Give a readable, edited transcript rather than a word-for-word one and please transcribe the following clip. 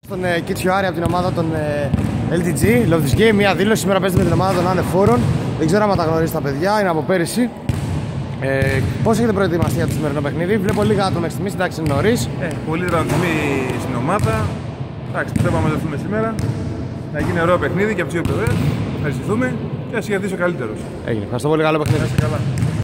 Στον Κίτσιο Άρη από την ομάδα των LTG, Love This Game, μια δήλωση. Σήμερα παίζετε με την ομάδα των Ανεφόρων. Δεν ξέρω αν τα γνωρίζει τα παιδιά, είναι από πέρυσι. Πώς έχετε προετοιμαστεί για το σημερινό παιχνίδι? Βλέπω λίγα άτομα μέχρι στιγμής, εντάξει είναι νωρίς. Πολύ ραντιμή στην ομάδα. Εντάξει, πιστεύω να μαζευτούμε σήμερα. Να γίνει ωραίο παιχνίδι και από τις δύο πλευρές. Ευχαριστηθούμε και να συγκρατήσει ο καλύτερος. Έγινε. Ευχαριστώ πολύ, καλό παιχνίδι.